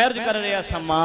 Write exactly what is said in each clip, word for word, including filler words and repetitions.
महरज कर रहा समा।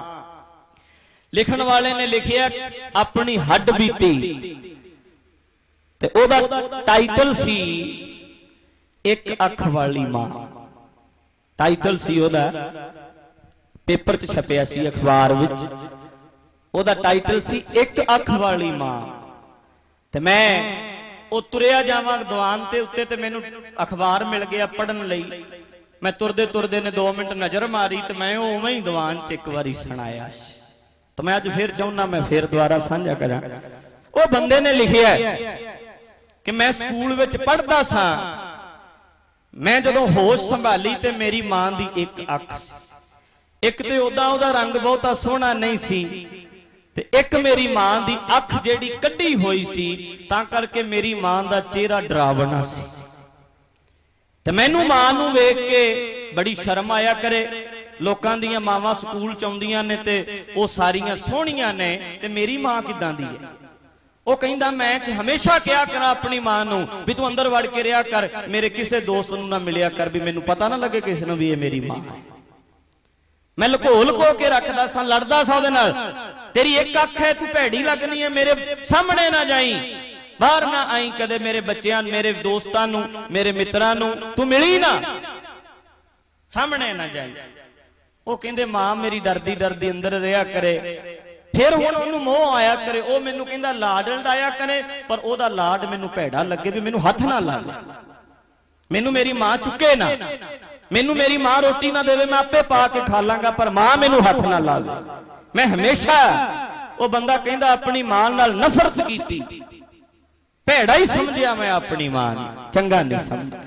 लिखण वाले ने लिखिया अपनी हड्ड बीती ते ओदा टाइटल सी एक अख वाली मां। टाइटल सी ओदा पेपर च छपिया सी अखबार विच, ओदा टाइटल सी एक अख वाली मां। ते मैं ओ तुरिया जावां दीवान ते उत्ते ते मैनू अखबार मिल गया पढ़न लई। मैं तुरदे तुरदे ने दो मिनट नजर मारी तो मैं उवें ही दीवान च एक बारी सुनाया। तो मैं अज फिर चाहना मैं फिर दोबारा साझा करा। वो बंदे ने लिखिया कि मैं स्कूल विच पढ़दा सा, मैं जदों होश संभाली ते मेरी मां दी एक अख सी। एक ते ओदा ओदा रंग बहुता सोहना नहीं सी ते एक मेरी मां दी अख जेड़ी कड्डी होई सी, तां करके मेरी मां दा चेहरा डरावना सी। ते मैनू मां नू वेख के बड़ी शर्म आया करे। लोकां दियां मावां स्कूल च आउंदियां ने ते ओ सारियां सोहणियां ने ते मेरी मां किदां दी है। ओ कहिंदा मैं कि हमेशा क्या करा अपनी मां नू भी तू अंदर वड़ के रहा कर, मेरे किसी दोस्त नू ना मिलिया कर भी मैनू पता ना लगे किसी नू भी ये मेरी मां है। मैं लुको लुको के रखदा सा, लड़दा सा ओदे नाल, तेरी एक अख है तू भैड़ी लगनी है, मेरे सामने ना जाई, बाहर ना आई कदे, मेरे बच्चों मेरे दोस्तां नू मेरे मित्रां नू तू मिली ना, सामने ना जाई। वो कहंदे मां मेरी डरदी डरदी अंदर रहा करे। फिर हुण ओनू मोह आया करे, ओ मैनू कहंदा लाड लड़ाया करे, पर ओदा लाड मैनू भैड़ा लगे भी मैनू हथ ना ला ले, मैनू मेरी मां चुके ना, मैनू मेरी मां रोटी ना देवे मैं आपे पा के खा लांगा, पर मां मैनू हथ ना ला ले। मैं हमेशा वो बंदा कहंदा अपनी मां नाल नफरत कीती, भैड़ा ही समझिया मैं अपनी मां नू, चंगा नहीं समझिया।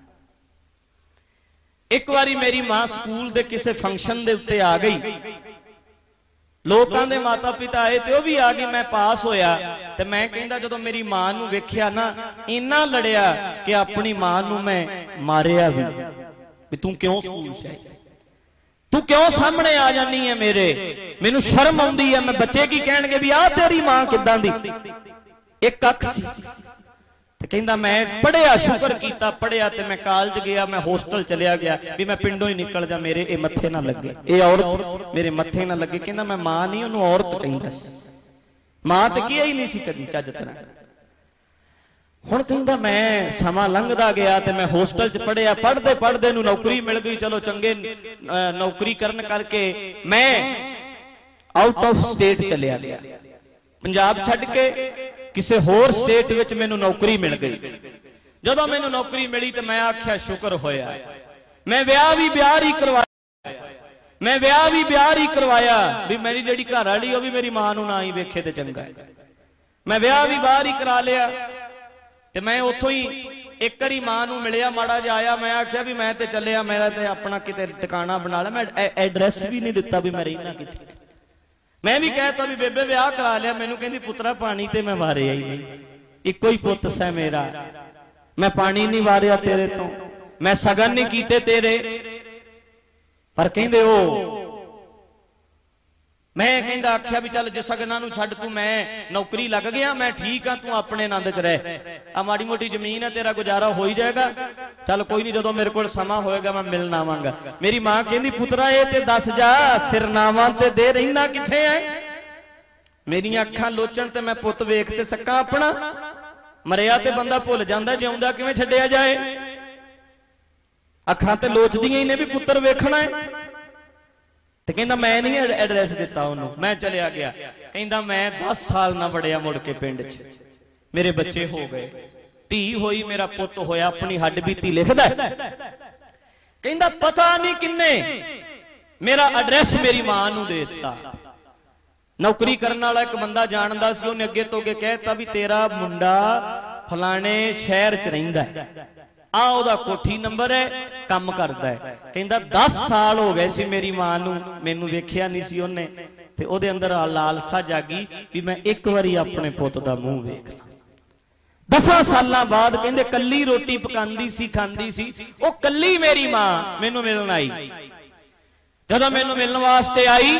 एक बारी मेरी मां स्कूल दे किसी फंक्शन दे उत्ते आ गई, लोकां दे माता पिता आए ते ओ भी आ गई, मैं पास होया ते मैं कहंदा जदों मेरी मां नू वेखिया ना इन्ना लड़िया कि अपनी मां नू मैं मारिया भी, भी तू क्यों स्कूल च आई, तू क्यों सामने आ जानी है मेरे, मैनू शर्म आउंदी है, मैं बच्चे की कहणगे भी आ तेरी मां किदां दी, एक अख सी। ते कहंदा मैं पढ़िया, शुक्र कीता पढ़िया ते मैं कॉलेज गया, मैं होस्टल चलिया गया भी मैं पिंडों ही निकल जा, मेरे ए मत्थे ना लगे, ए औरत मेरे मत्थे ना लगे। कहंदा मैं मां नहीं ओनू औरत कहंदा सी, मां ते किया ही नहीं सी कदी चज तरह। हुण कहंदा मैं समा लंघदा गया ते मैं होस्टल च पढ़िया, पढ़दे पढ़दे नू नौकरी मिल गई, चलो चंगे नौकरी करन करके मैं आउट ऑफ स्टेट चलिया गया, पंजाब छड्ड के किसी होर स्टेट विच मैनू नौकरी मिल गई। जदों मैनू नौकरी मिली तो मैं आख्या शुक्र होया, मैं ब्याह भी ब्याह ही करवाया, मैं ब्याह भी ब्याह ही करवाया भी मेरी जिहड़ी घर वाली वो भी मेरी मां नू ना ही वेखे ते चंगा है। मैं ब्याह भी बाहर ही करा लिया ते मैं उत्थों ही एक बारी मां नू मिलिया, माड़ा जिहा आया, मैं आख्या भी मैं ते चलिया, मेरा ते अपना किते ठिकाना बना ला, मैं एड्रैस भी नहीं दिता भी मैं रहिना किथे। मैं भी कहता भी बेबे ब्याह करा लिया, मैनू कहंदी पुत्रा पानी ते मैं वारिया ही नहीं, इको ही पुत सै मेरा, मैं पानी नहीं वारिया तेरे तो, मैं सगन नहीं कीते तेरे, पर कहंदे ओ मैं कहंदा आख्या भी चल जे सगना नू छड्ड तू मैं नौकरी लग गया, मैं ठीक हाँ, तू अपने आनंद च रह, आ माड़ी मोटी जमीन है तेरा गुजारा हो ही जाएगा, चल कोई नहीं जदों मेरे कोल समा होएगा मैं मिलना आवांगा। मेरी मां कहंदी पुत्रा ये ते दस जा सिरनावां ते दे रहिना किथे है, मेरियां अखां लोचण ते मैं पुत वेख ते सका अपना, मरिया ते बंदा भुल जांदा, जिउंदा किवें छड्डिया जाए, अखां ते लोचदियां ही ने भी पुत्तर वेखना है। ते कहंदा मैं नहीं एड्रैस दिता उन्होंने, मैं चलिया गया। कहंदा मैं दस साल ना बड़िया मुड़ के पिंड च, मेरे बच्चे हो गए, धी होई, मेरा पुत होया, अपनी हड्ड बीती लिखदा। कहंदा पता नहीं किन्ने मेरा एड्रैस मेरी मां नू दे दिता। नौकरी करने वाला एक बंदा जानदा सी, उन्हें अगे तो अगे कहता भी तेरा मुंडा फलाने शहर च रहिंदा है, आ ओदा कोठी नंबर है, काम करदा है। कहंदा दस साल हो गए सी मेरी मां नू मैनू वेखिया नहीं सी ओने, ते ओदे अंदर लालसा जागी भी मैं एक बारी अपने पुत दा मूंह वेख ला। दसां सालां बाद कहंदे कल्ली रोटी पकांदी सी, खांदी सी, ओ कल्ली मेरी मां मैनू मिलण आई। जदों मैनू मिलण वास्ते आई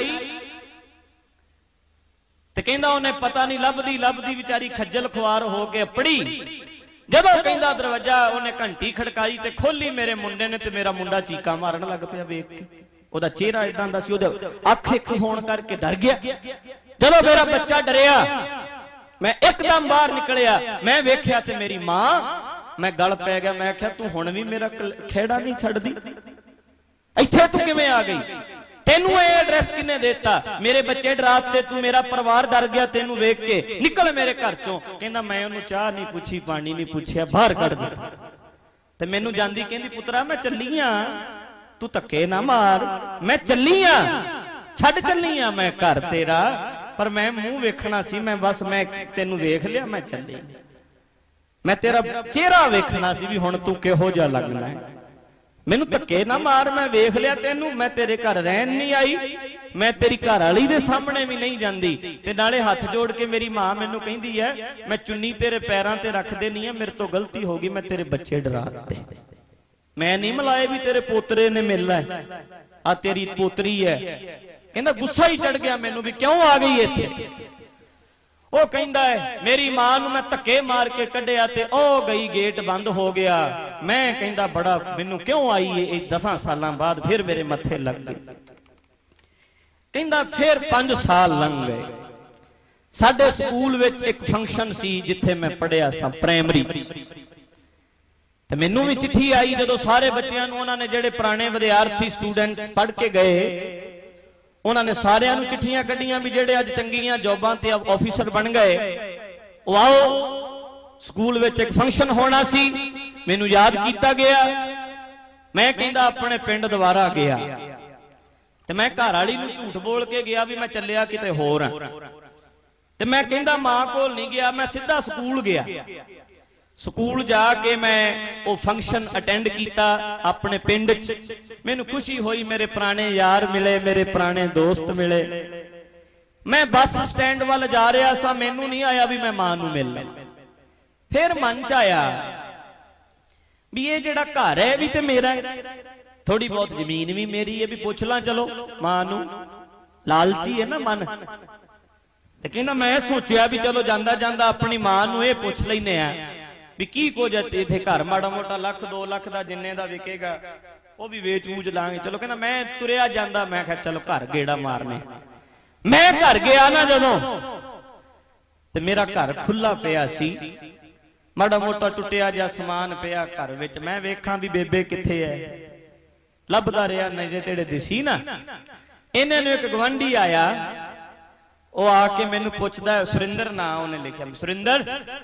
ते कहंदा उन्हें पता नहीं लभदी लभदी बेचारी खज्जल खुआर हो के अपड़ी। जदों कहंदा दरवाजा उन्हें घंटी खड़काई ते खोली, मेरे मुंडे ने ते मेरा मुंडा चीका मारन लग पिया वेख के। ਉਹਦਾ ਚਿਹਰਾ ਇਦਾਂ ਦਾ ਸੀ, ਉਹਦੇ ਅੱਖ ਇੱਕ ਹੋਣ ਕਰਕੇ ਡਰ ਗਿਆ। ਜਦੋਂ ਮੇਰਾ ਬੱਚਾ ਡਰਿਆ ਮੈਂ ਇੱਕਦਮ ਬਾਹਰ ਨਿਕਲਿਆ, ਮੈਂ ਵੇਖਿਆ ਤੇ ਮੇਰੀ ਮਾਂ, ਮੈਂ ਗਲ ਪੈ ਗਿਆ। ਮੈਂ ਆਖਿਆ ਤੂੰ ਹੁਣ ਵੀ ਮੇਰਾ ਖੇੜਾ ਨਹੀਂ ਛੱਡਦੀ, ਇੱਥੇ ਤੂੰ ਕਿਵੇਂ ਆ ਗਈ? ਤੈਨੂੰ ਇਹ ਐਡਰੈਸ ਕਿਨੇ ਦਿੱਤਾ? ਮੇਰੇ ਬੱਚੇ ਡਰਾਤੇ, ਤੂੰ ਮੇਰਾ ਪਰਿਵਾਰ ਡਰ ਗਿਆ ਤੈਨੂੰ ਵੇਖ ਕੇ, ਨਿਕਲ ਮੇਰੇ ਘਰ ਚੋਂ। ਕਹਿੰਦਾ ਮੈਂ ਉਹਨੂੰ ਚਾਹ ਨਹੀਂ ਪੁੱਛੀ, ਪਾਣੀ ਨਹੀਂ ਪੁੱਛਿਆ, ਬਾਹਰ ਕੱਢ ਦਿੱਤਾ। ਤੇ ਮੈਨੂੰ ਜਾਂਦੀ ਕਹਿੰਦੀ ਪੁੱਤਰਾ ਮੈਂ ਚੱਲੀ ਆ, ਤੂੰ ਧੱਕੇ ਨਾ ਮਾਰ, ਮੈਂ ਚੱਲੀ ਆ, ਛੱਡ ਚੱਲੀ ਆ ਮੈਂ ਘਰ ਤੇਰਾ, ਪਰ ਮੈਂ ਮੂੰਹ ਵੇਖਣਾ ਸੀ, ਮੈਂ ਬਸ ਮੈਂ ਤੈਨੂੰ ਵੇਖ ਲਿਆ, ਮੈਂ ਚੱਲੀ, ਮੈਂ ਤੇਰਾ ਚਿਹਰਾ ਵੇਖਣਾ ਸੀ ਵੀ ਹੁਣ ਤੂੰ ਕਿਹੋ ਜਿਹਾ ਲੱਗਣਾ ਹੈ। ਮੈਨੂੰ ਧੱਕੇ ਨਾ ਮਾਰ, ਮੈਂ ਵੇਖ ਲਿਆ ਤੈਨੂੰ, ਮੈਂ ਤੇਰੇ ਘਰ ਰਹਿਣ ਨਹੀਂ ਆਈ, ਮੈਂ ਤੇਰੀ ਘਰ ਵਾਲੀ ਦੇ ਸਾਹਮਣੇ ਵੀ ਨਹੀਂ ਜਾਂਦੀ। ਤੇ ਨਾਲੇ ਹੱਥ ਜੋੜ ਕੇ ਮੇਰੀ ਮਾਂ ਮੈਨੂੰ ਕਹਿੰਦੀ ਹੈ ਮੈਂ ਚੁੰਨੀ ਤੇਰੇ ਪੈਰਾਂ ਤੇ ਰੱਖ ਦੇਣੀ ਹੈ, ਮੇਰੇ ਤੋਂ ਗਲਤੀ ਹੋ ਗਈ, ਮੈਂ ਤੇਰੇ ਬੱਚੇ ਡਰਾ ਦਿੱਤੇ, ਮੈਂ ਨਹੀਂ ਮਲਾਏ ਵੀ ਤੇਰੇ ਪੋਤਰੇ ਨੇ ਮਿਲਣਾ, ਆ ਤੇਰੀ ਪੋਤਰੀ ਹੈ। ਕਹਿੰਦਾ ਗੁੱਸਾ ਹੀ ਚੜ ਗਿਆ ਮੈਨੂੰ ਵੀ ਕਿਉਂ ਆ ਗਈ ਇੱਥੇ। ਉਹ ਕਹਿੰਦਾ ਹੈ ਮੇਰੀ ਮਾਂ ਨੂੰ ਮੈਂ ਧੱਕੇ ਮਾਰ ਕੇ ਕੱਢਿਆ ਤੇ ਉਹ ਗਈ, ਗੇਟ ਬੰਦ ਹੋ ਗਿਆ। ਮੈਂ ਕਹਿੰਦਾ ਬੜਾ ਮੈਨੂੰ ਕਿਉਂ ਆਈ ਇਹ ਦਸਾਂ ਸਾਲਾਂ ਬਾਅਦ ਫਿਰ ਮੇਰੇ ਮੱਥੇ ਲੱਗ ਗਈ। ਕਹਿੰਦਾ ਫਿਰ ਪੰਜ ਸਾਲ ਲੰਘ ਗਏ। ਸਾਡੇ ਸਕੂਲ ਵਿੱਚ ਇੱਕ ਫੰਕਸ਼ਨ ਸੀ ਜਿੱਥੇ ਮੈਂ ਪੜ੍ਹਿਆ ਸਾਂ, ਪ੍ਰਾਇਮਰੀ, ਤੇ ਮੈਨੂੰ ਵੀ ਚਿੱਠੀ ਆਈ ਜਦੋਂ ਸਾਰੇ ਬੱਚਿਆਂ ਨੂੰ ਉਹਨਾਂ ਨੇ ਜਿਹੜੇ ਪੁਰਾਣੇ ਵਿਦਿਆਰਥੀ ਸਟੂਡੈਂਟਸ ਪੜ੍ਹ ਕੇ ਗਏ ਉਹਨਾਂ ਨੇ ਸਾਰਿਆਂ ਨੂੰ ਚਿੱਠੀਆਂ ਕੱਢੀਆਂ ਵੀ ਜਿਹੜੇ ਅੱਜ ਚੰਗੀਆਂ ਜੌਬਾਂ ਤੇ ਆਫੀਸਰ ਬਣ ਗਏ ਉਹ ਆਓ, ਸਕੂਲ ਵਿੱਚ ਇੱਕ ਫੰਕਸ਼ਨ ਹੋਣਾ ਸੀ। ਮੈਨੂੰ ਯਾਦ ਕੀਤਾ ਗਿਆ, ਮੈਂ ਕਹਿੰਦਾ ਆਪਣੇ ਪਿੰਡ ਦੁਬਾਰਾ ਗਿਆ ਤੇ ਮੈਂ ਘਰ ਵਾਲੀ ਨੂੰ ਝੂਠ ਬੋਲ ਕੇ ਗਿਆ ਵੀ ਮੈਂ ਚੱਲਿਆ ਕਿਤੇ ਹੋਰ ਆ, ਤੇ ਮੈਂ ਕਹਿੰਦਾ ਮਾਂ ਕੋਲ ਨਹੀਂ ਗਿਆ, ਮੈਂ ਸਿੱਧਾ ਸਕੂਲ ਗਿਆ। ਸਕੂਲ ਜਾ ਕੇ ਮੈਂ ਉਹ ਫੰਕਸ਼ਨ ਅਟੈਂਡ ਕੀਤਾ ਆਪਣੇ ਪਿੰਡ 'ਚ। ਮੈਨੂੰ ਖੁਸ਼ੀ ਹੋਈ, ਮੇਰੇ ਪੁਰਾਣੇ ਯਾਰ ਮਿਲੇ, ਮੇਰੇ ਪੁਰਾਣੇ ਦੋਸਤ ਮਿਲੇ। ਮੈਂ ਬੱਸ ਸਟੈਂਡ ਵੱਲ ਜਾ ਰਿਹਾ ਸਾਂ, ਮੈਨੂੰ ਨਹੀਂ ਆਇਆ ਵੀ ਮੈਂ ਮਾਂ ਨੂੰ ਮਿਲ ਲਾਂ। ਫਿਰ ਮਨ 'ਚ ਆਇਆ ਵੀ ਇਹ ਜਿਹੜਾ ਘਰ ਹੈ ਵੀ ਤੇ ਮੇਰਾ ਹੈ, ਥੋੜੀ ਬਹੁਤ ਜ਼ਮੀਨ ਵੀ ਮੇਰੀ ਹੈ, ਵੀ ਪੁੱਛ ਲਾਂ ਚਲੋ ਮਾਂ ਨੂੰ, ਲਾਲਚੀ ਹੈ ਨਾ ਮਨ। ਤੇ ਕਹਿੰਦਾ ਮੈਂ ਸੋਚਿਆ ਵੀ ਚਲੋ ਜਾਂਦਾ ਜਾਂਦਾ ਆਪਣੀ ਮਾਂ ਨੂੰ ਇਹ ਪੁੱਛ ਲੈਨੇ ਆ ਵੀ ਕੀ ਕੁਝ ਇੱਥੇ ਘਰ ਮਾੜਾ ਮੋਟਾ ਲੱਖ ਦੋ ਲੱਖ ਦਾ ਜਿੰਨੇ ਦਾ ਵਿਕੇਗਾ ਉਹ ਵੀ ਵੇਚ ਵੂਚ ਲਾਂਗੇ। ਚਲੋ ਕਹਿੰਦਾ ਮੈਂ ਤੁਰਿਆ ਜਾਂਦਾ, ਮੈਂ ਕਿਹਾ ਚਲੋ ਘਰ ਗੇੜਾ ਮਾਰਨੇ। ਮੈਂ ਘਰ ਗਿਆ ਨਾ ਜਦੋਂ, ਤੇ ਮੇਰਾ ਘਰ ਖੁੱਲਾ ਪਿਆ ਸੀ, ਮਾੜਾ ਮੋਟਾ ਟੁੱਟਿਆ ਜਿਹਾ ਸਮਾਨ ਪਿਆ ਘਰ ਵਿੱਚ। ਮੈਂ ਵੇਖਾਂ ਵੀ ਬੇਬੇ ਕਿੱਥੇ ਹੈ, ਲੱਭਦਾ ਰਿਹਾ, ਨੇੜੇ ਤੇੜੇ ਦਿਸੀ ਨਾ। ਇਹਨਾਂ ਨੂੰ ਇੱਕ ਗਵਾਂਢੀ ਆਇਆ, ਉਹ ਆ ਕੇ ਮੈਨੂੰ ਪੁੱਛਦਾ, ਸੁਰਿੰਦਰ ਨਾਂ ਉਹਨੇ ਲਿਖਿਆ, ਸੁਰਿੰਦਰ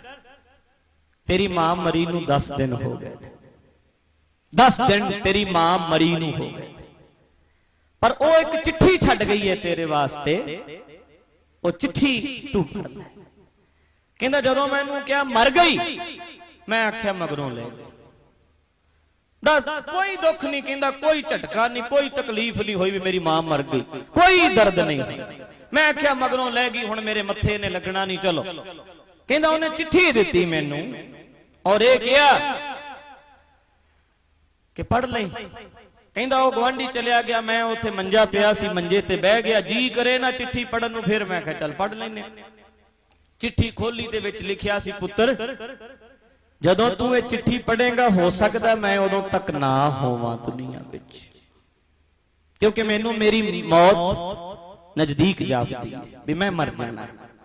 ਤੇਰੀ ਮਾਂ ਮਰੀ ਨੂੰ ਦਸ ਦਿਨ ਹੋ ਗਏ, ਦਸ ਦਿਨ ਤੇਰੀ ਮਾਂ ਮਰੀ ਨੂੰ ਹੋ ਗਏ, ਪਰ ਉਹ ਇੱਕ ਚਿੱਠੀ ਛੱਡ ਗਈ ਹੈ ਤੇਰੇ ਵਾਸਤੇ, ਉਹ ਚਿੱਠੀ ਤੂੰ ਪੜ੍ਹ ਲੈ। ਕਹਿੰਦਾ ਜਦੋਂ ਮੈਨੂੰ ਕਿਹਾ ਮਰ ਗਈ, ਮੈਂ ਆਖਿਆ ਮਗਰੋਂ ਲੈ ਗਈ। ਦੱਸ ਕੋਈ ਦੁੱਖ ਨਹੀਂ, ਕਹਿੰਦਾ ਕੋਈ ਝਟਕਾ ਨਹੀਂ, ਕੋਈ ਤਕਲੀਫ ਨਹੀਂ ਹੋਈ ਵੀ ਮੇਰੀ ਮਾਂ ਮਰ ਗਈ, ਕੋਈ ਦਰਦ ਨਹੀਂ। ਮੈਂ ਆਖਿਆ ਮਗਰੋਂ ਲੈ ਗਈ, ਹੁਣ ਮੇਰੇ ਮੱਥੇ ਨੇ ਲੱਗਣਾ ਨਹੀਂ, ਚਲੋ। ਕਹਿੰਦਾ ਉਹਨੇ ਚਿੱਠੀ ਦਿੱਤੀ ਮੈਨੂੰ ਔਰ ਇਹ ਕਿਹਾ ਕਿ ਪੜ੍ਹ ਲਈ। ਕਹਿੰਦਾ ਉਹ ਗਵਾਂਢੀ ਚਲਿਆ ਗਿਆ, ਮੈਂ ਉੱਥੇ ਮੰਜਾ ਪਿਆ ਸੀ, ਮੰਜੇ ਤੇ ਬਹਿ ਗਿਆ, ਜੀ ਕਰੇ ਨਾ ਚਿੱਠੀ ਪੜਨ ਨੂੰ। ਫਿਰ ਮੈਂ ਕਿਹਾ ਚੱਲ ਪੜ੍ਹ ਲੈਨੇ। ਚਿੱਠੀ ਖੋਲੀ ਤੇ ਵਿੱਚ ਲਿਖਿਆ ਸੀ, ਪੁੱਤਰ ਜਦੋਂ ਤੂੰ ਇਹ ਚਿੱਠੀ ਪੜ੍ਹੇਗਾ ਹੋ ਸਕਦਾ ਮੈਂ ਉਦੋਂ ਤੱਕ ਨਾ ਹੋਵਾਂ ਦੁਨੀਆ ਵਿੱਚ, ਕਿਉਂਕਿ ਮੈਨੂੰ ਮੇਰੀ ਮੌਤ ਨਜ਼ਦੀਕ ਜਾਪਦੀ ਵੀ ਮੈਂ ਮਰ ਜਾਣਾ।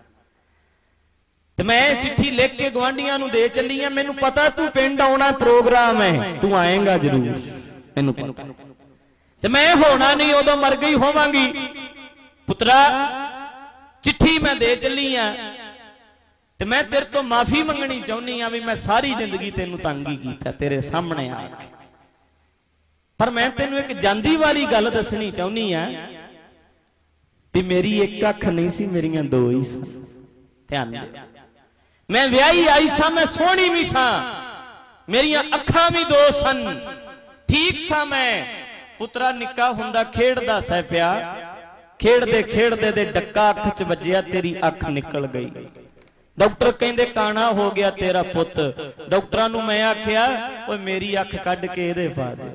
ਤੇ ਮੈਂ ਚਿੱਠੀ ਲਿਖ ਕੇ ਗਵਾਂਢੀਆਂ ਨੂੰ ਦੇ ਚੱਲੀ ਆ, ਮੈਨੂੰ ਪਤਾ ਤੂੰ ਪਿੰਡ ਆਉਣਾ, ਪ੍ਰੋਗਰਾਮ ਹੈ, ਤੂੰ ਆਏਗਾ ਜ਼ਰੂਰ, ਮੈਨੂੰ ਪਤਾ। ਤੇ ਮੈਂ ਹੋਣਾ ਨਹੀਂ, ਉਦੋਂ ਮਰ ਗਈ ਹੋਵਾਂਗੀ। ਪੁੱਤਰਾ ਚਿੱਠੀ ਮੈਂ ਦੇ ਚੱਲੀ ਆ ਤੇ ਮੈਂ ਤੇਰੇ ਤੋਂ ਮਾਫੀ ਮੰਗਣੀ ਚਾਹੁੰਦੀ ਆ ਵੀ ਮੈਂ ਸਾਰੀ ਜ਼ਿੰਦਗੀ ਤੈਨੂੰ ਤੰਗ ਹੀ ਕੀਤਾ ਤੇਰੇ ਸਾਹਮਣੇ ਆ ਕੇ, ਪਰ ਮੈਂ ਤੈਨੂੰ ਇੱਕ ਜਾਂਦੀ ਵਾਲੀ ਗੱਲ ਦੱਸਣੀ ਚਾਹੁੰਦੀ ਆ ਵੀ ਮੇਰੀ ਇੱਕ ਅੱਖ ਨਹੀਂ ਸੀ, ਮੇਰੀਆਂ ਦੋ ਹੀ ਸਨ। ਧਿਆਨ ਦੇ, ਮੈਂ ਵਿਆਹੀ ਆਈ ਸਾਂ, ਮੈਂ ਸੋਹਣੀ ਵੀ ਸਾਂ, ਮੇਰੀਆਂ ਅੱਖਾਂ ਵੀ ਦੋ ਸਨ, ਠੀਕ ਸਾਂ ਮੈਂ। ਪੁੱਤਰਾ ਨਿੱਕਾ ਹੁੰਦਾ ਖੇਡਦਾ ਸਹਿ ਪਿਆ, ਖੇਡਦੇ ਖੇਡਦੇ ਦੇ ਡੱਕਾ ਅੱਖ 'ਚ ਵੱਜਿਆ, ਤੇਰੀ ਅੱਖ ਨਿਕਲ ਗਈ। ਡਾਕਟਰ ਕਹਿੰਦੇ ਕਾਣਾ ਹੋ ਗਿਆ ਤੇਰਾ ਪੁੱਤ। ਡਾਕਟਰਾਂ ਨੂੰ ਮੈਂ ਆਖਿਆ ਓਏ ਮੇਰੀ ਅੱਖ ਕੱਢ ਕੇ ਇਹਦੇ ਪਾ ਦੇ।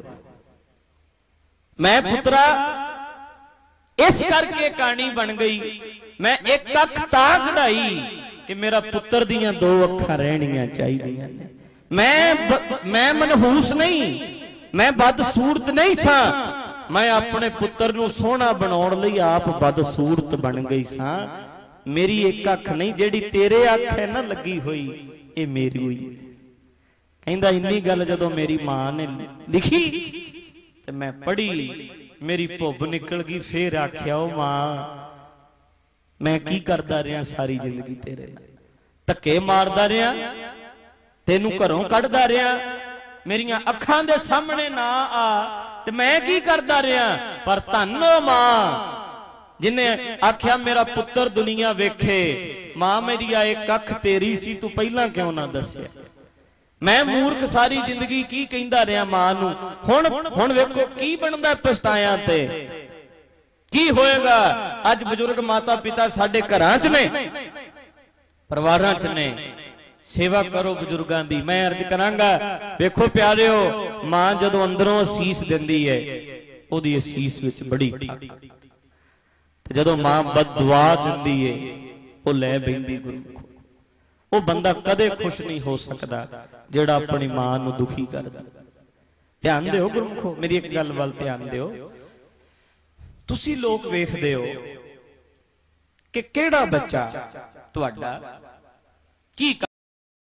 ਮੈਂ ਪੁੱਤਰਾ ਇਸ ਕਰਕੇ ਕਹਾਣੀ ਬਣ ਗਈ, ਮੈਂ ਇੱਕ ਅੱਖ ਤਾਂ ਕਢਾਈ ਕਿ ਮੇਰਾ ਪੁੱਤਰ ਦੀਆਂ ਦੋ ਅੱਖਾਂ ਰਹਿਣੀਆਂ ਚਾਹੀਦੀਆਂ ਨੇ। ਮੈਂ ਮੈਂ ਮਨਹੂਸ ਨਹੀਂ, ਮੈਂ ਬਦਸੂਰਤ ਨਹੀਂ ਸਾਂ, मैं अपने पुत्र नूं सोहना बनाउण लई आप बदसूरत बन गई सां। मेरी एक अख नहीं जिहड़ी तेरे अख है ना लगी हुई, ये मेरी हुई। कहंदा इन्नी गल जदों मेरी मां ने लिखी ते मैं पढ़ी, मेरी भुब निकल गई। फिर आख्या ओ मां मैं की करदा रहा सारी जिंदगी तेरे नाल, धक्के मारदा रहा, तेनू घरों कढदा रहा, मेरियां अखां दे सामने ना आ ते मैं की करदा रहा। पर धन ओ मां जिन्हें आख्या मेरा पुत्र दुनिया वेखे। मां मेरी एक अख तेरी सी, तू पहला क्यों ना दस्या। मैं मूर्ख सारी जिंदगी की कहंदा रहा मां नू। हुण हुण वेखो की बनदा पछताया ते की होएगा। अज बजुर्ग माता पिता साडे घरां च ने, परिवारां च ने। सेवा करो बुजुर्गां दी। मैं अर्ज करांगा, वेखो प्यारिओ, मां जदों अंदरों असीस दिंदी है, ओदी असीस विच बड़ी ठाक। जदों मां बददुआ दिंदी है, वो लै बैंदी गुरमुखो। वो बंदा कदे खुश नहीं हो सकता जिहड़ा अपनी मां नूं दुखी करदा। ध्यान दिओ गुरमुखो, मेरी एक गल वल ध्यान दिओ। तुसी लोग वेखदे हो कि किहड़ा बच्चा तुहाडा की